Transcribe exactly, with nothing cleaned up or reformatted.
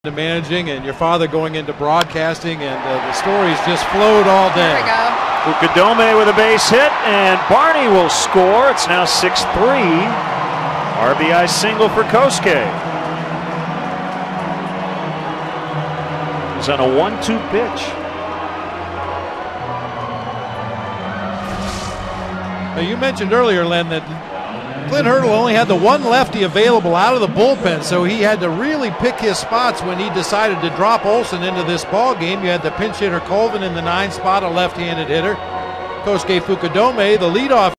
managing and your father going into broadcasting, and uh, the stories just flowed all day. There we go. Fukudome with a base hit, and Barney will score. It's now six three. R B I single for Kosuke. He's on a one two pitch. Now, you mentioned earlier, Len, that Clint Hurdle only had the one lefty available out of the bullpen, so he had to really pick his spots when he decided to drop Olson into this ball game. You had the pinch hitter Colvin in the nine spot, a left-handed hitter. Kosuke Fukudome, the leadoff